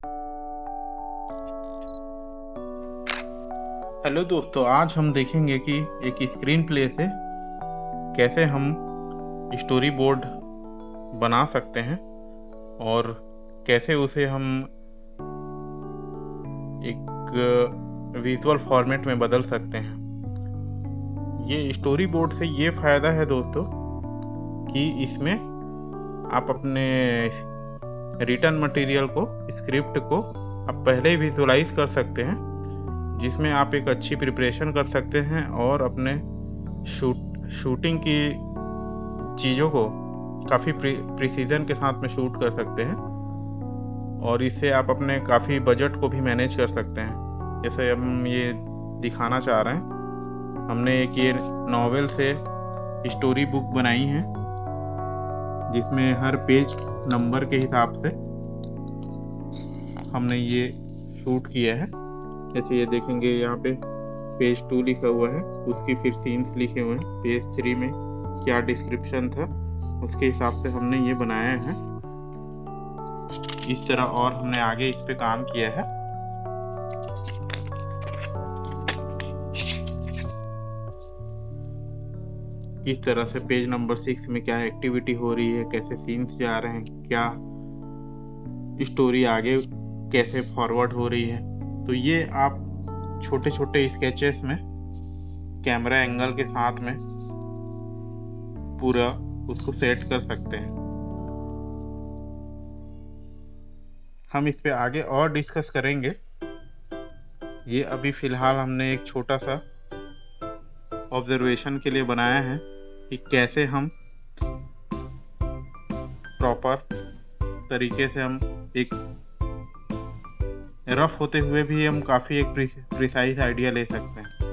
Hello दोस्तों, आज हम देखेंगे कि एक स्क्रीन प्ले से कैसे हम स्टोरी बोर्ड बना सकते हैं और कैसे उसे हम एक विजुअल फॉर्मेट में बदल सकते हैं। ये स्टोरी बोर्ड से ये फ़ायदा है दोस्तों कि इसमें आप अपने रिटन मटेरियल को, स्क्रिप्ट को आप पहले ही विजुअलाइज कर सकते हैं, जिसमें आप एक अच्छी प्रिपरेशन कर सकते हैं और अपने शूटिंग की चीज़ों को काफ़ी प्रिसीजन के साथ में शूट कर सकते हैं और इससे आप अपने काफ़ी बजट को भी मैनेज कर सकते हैं। जैसे हम ये दिखाना चाह रहे हैं, हमने एक ये नॉवेल से स्टोरी बुक बनाई है जिसमें हर पेज नंबर के हिसाब से हमने ये शूट किया है। जैसे ये देखेंगे यहाँ पे पेज 2 लिखा हुआ है, उसकी फिर सीन्स लिखे हुए हैं, पेज 3 में क्या डिस्क्रिप्शन था उसके हिसाब से हमने ये बनाया है इस तरह, और हमने आगे इस पे काम किया है। किस तरह से पेज नंबर 6 में क्या एक्टिविटी हो रही है, कैसे सीन्स जा रहे हैं, क्या स्टोरी आगे कैसे फॉरवर्ड हो रही है। तो ये आप छोटे छोटे स्केचेस में कैमरा एंगल के साथ में पूरा उसको सेट कर सकते हैं। हम इस पे आगे और डिस्कस करेंगे। ये अभी फिलहाल हमने एक छोटा सा ऑब्जर्वेशन के लिए बनाया है कि कैसे हम प्रॉपर तरीके से हम एक रफ होते हुए भी हम काफ़ी एक प्रिसाइज आइडिया ले सकते हैं।